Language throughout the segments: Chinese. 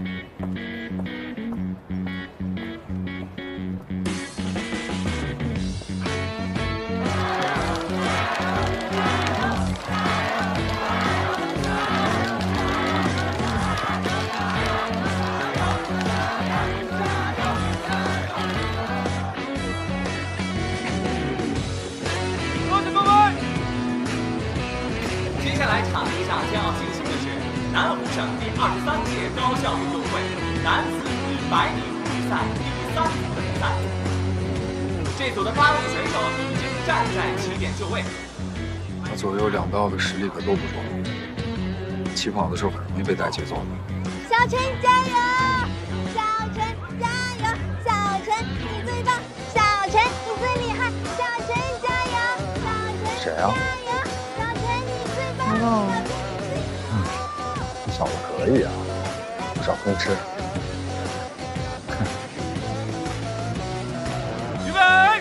南湖省第23届高校运动会男子100米预赛第3组的比赛，这组的8位选手已经站在起点就位。 他左右两道的实力可都不弱，起跑的时候很容易被带节奏的。 小陈加油！小陈加油！小陈你最棒！小陈你最厉害！小陈加油！小陈谁啊？ 加油！小陈你最棒！小陈你最棒！ 小子可以啊，不少通吃。 预备！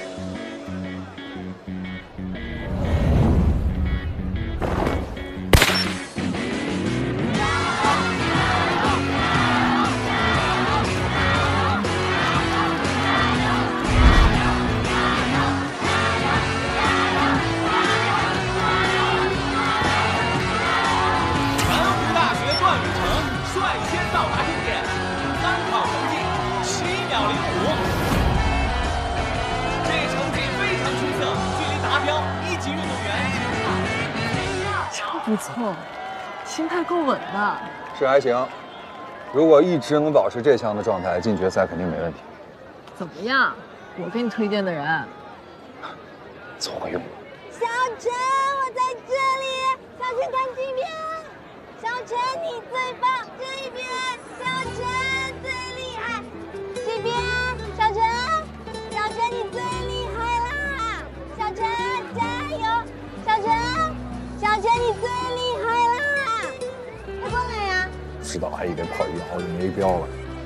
不错，心态够稳的。 是还行，如果一直能保持这强的状态，进决赛肯定没问题。 怎么样？我给你推荐的人。 作用。 小陈，我在这里。小陈看这边。小陈你最棒，这边。小陈最厉害，这边。小陈，小陈你最厉害啦！小陈加油！小陈，小陈你最厉害啦！快过来呀！ 不知道还以为跑一个奥运没标了。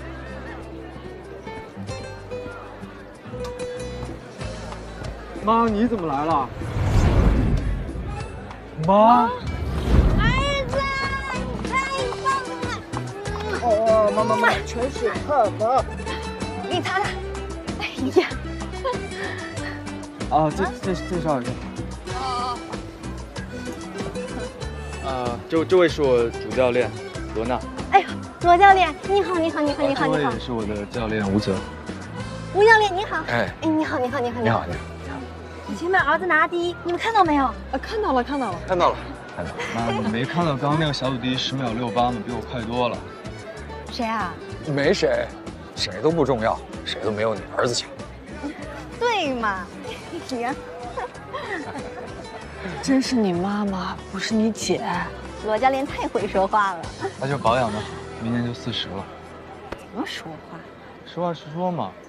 妈，你怎么来了？妈， 儿子，你太棒了！ 哦，妈，全是汗妈。 给你擦擦。哎呀！ 啊，介绍一下。这位是我主教练罗娜。 哎呦，罗教练，你好，你好。 这位也是我的教练吴泽。 吴教练你好。 哎， 你好。 你好。 前面儿子拿第一，你们看到没有？ 看到了。 妈，你没看到刚刚那个小组第一10秒68吗？比我快多了。 谁啊？ 没谁，谁都不重要，谁都没有你儿子强。 对嘛？行。 真是你妈妈，不是你姐。 罗教练太会说话了。 那就保养吧，明年就40了。 怎么说话？ 实话实说嘛，